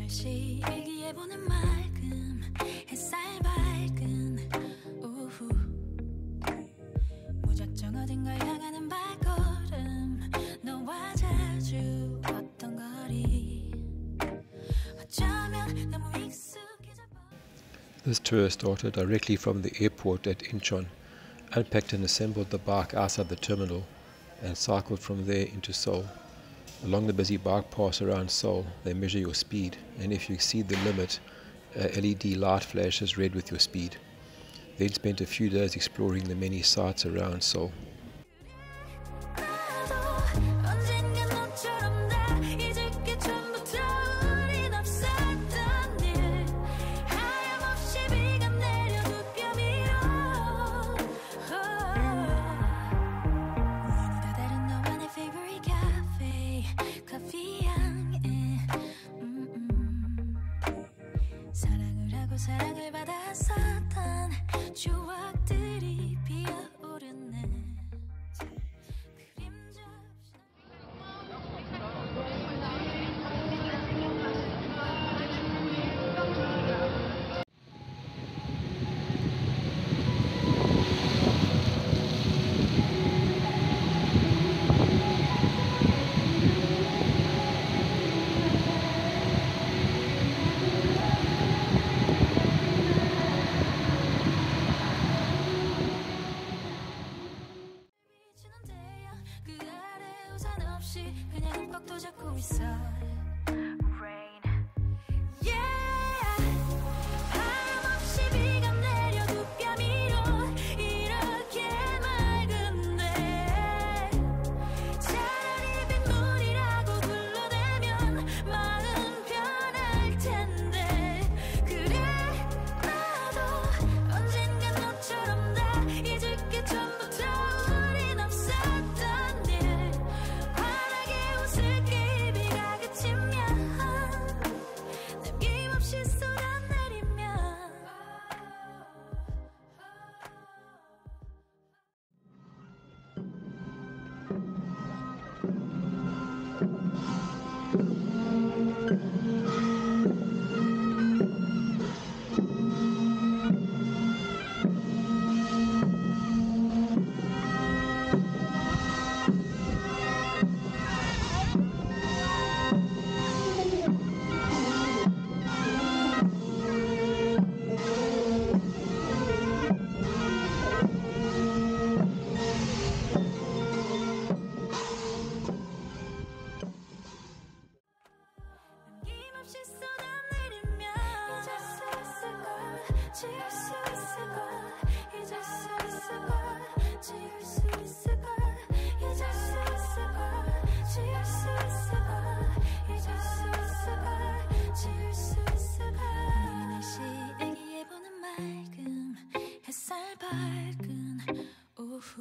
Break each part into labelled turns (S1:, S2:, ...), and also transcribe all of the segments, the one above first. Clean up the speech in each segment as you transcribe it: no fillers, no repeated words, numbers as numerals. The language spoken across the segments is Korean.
S1: 날씨 일기예보는 맑음 햇살 밝은 오후 무작정 어딘가 향하는 발걸음 너와 자주 걷던 거리 어쩌면 너무 익숙해져.
S2: This tour started directly from the airport at Incheon, unpacked and assembled the bike outside the terminal, and cycled from there into Seoul. Along the busy bike paths around Seoul, they measure your speed, and if you exceed the limit, a LED light flashes red with your speed. Then spent a few days exploring the many sites around Seoul.
S1: 사랑을 받았었던 추억들이 피어오르네. 그림자 그냥 흠뻑도 잡고 있어. Rain, yeah. 하염없이 비가 내려 두 뺨 위로 이렇게 맑은데 차라리 빗물이라고 불러대면 마음 편할 텐데. 그래 나도 언젠간 너처럼 다 잊을 게 전부터 우린 없었던 일. 지울 수 있을걸 잊을 수 있을걸 지울 수 있을걸 잊을 수 있을걸 지울 수 있을걸 잊을 수 있을걸 지울 수 있을걸. 날씨 일기예보는 맑음 햇살 밝은 오후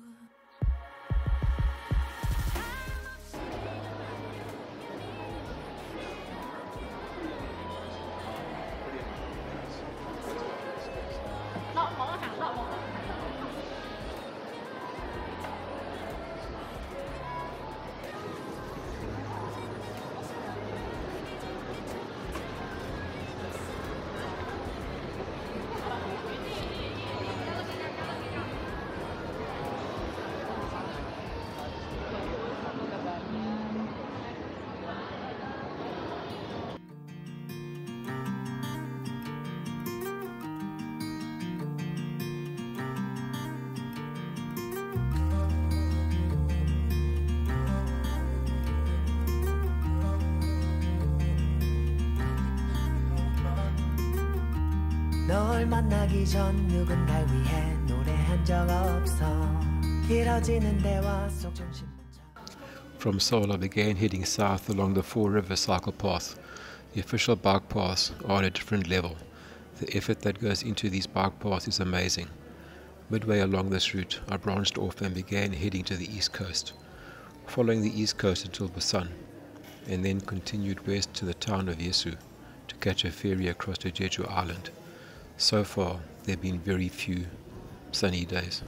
S3: 널 만나기 전 누군가 위해 노래한 적 없어 길어지는 대화 속 중심.
S2: From Seoul, I began heading south along the Four River Cycle Path. The official bike paths are on a different level. The effort that goes into these bike paths is amazing. Midway along this route, I branched off and began heading to the east coast, following the east coast until Busan, and then continued west to the town of Yeosu to catch a ferry across to Jeju Island. So far, there have been very few sunny days.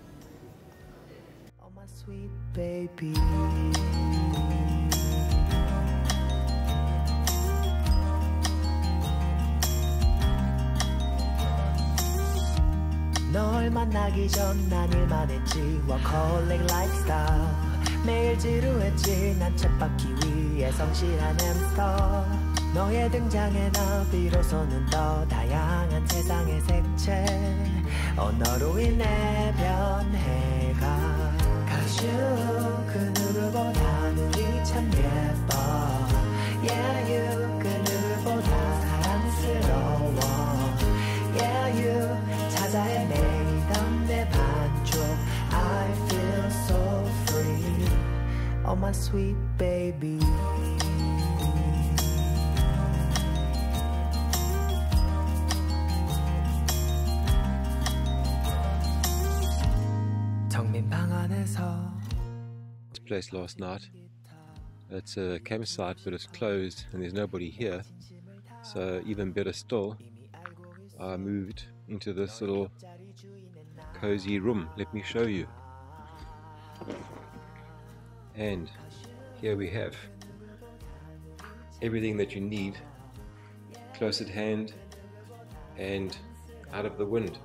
S3: Oh, my sweet baby. 만나기 전 난 일만 했지 워커홀릭 라이프스타일 매일 지루했지 난 쳇바퀴 위에 성실한 햄스터 너의 등장에 나 비로소는 더 다양한 세상의 색채 언어로 인해 변해가 Cause you 그 누구보다 눈이 참 예뻐 Yeah you 그 누구보다 사랑스러워 Yeah you 찾아 헤매이던 내 반쪽 I feel so free Oh my sweet baby 정민 방 안에서
S2: This place last night. It's a campsite, but it's closed and there's nobody here. So even better still, I moved into this little cozy room. Let me show you. And here we have everything that you need, close at hand and out of the wind.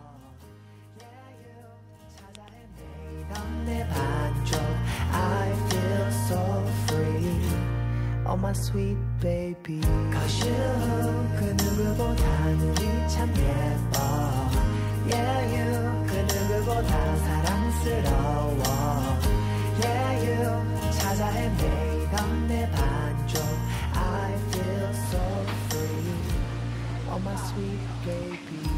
S3: I feel so free Oh my sweet baby Cause you 그 누구보다 눈이 참 예뻐 Yeah you 그 누구보다 사랑스러워 Yeah you 찾아 헤매이던 내 반쪽 I feel so free Oh my sweet baby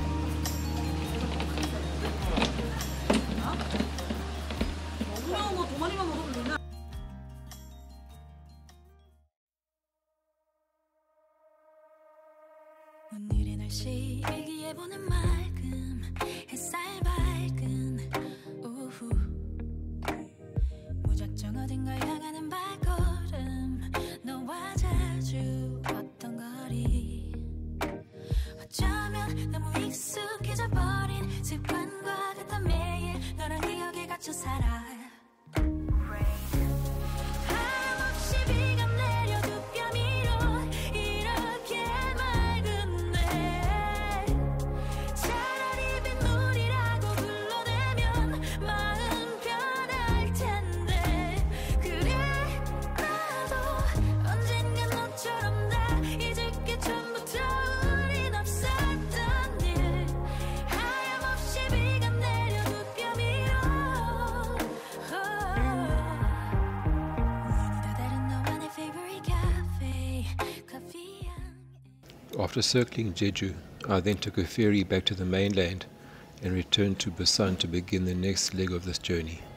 S1: 오늘의 날씨 일기예보는 맑음 햇살 밝은 오후 무작정 어딘가 향하는 발걸음 너와 자주 걷던 거리 어쩌면 너무 익숙해져 버린 습관과 같던 매일 너랑 기억에 갇혀 살아
S2: After circling Jeju, I then took a ferry back to the mainland and returned to Busan to begin the next leg of this journey.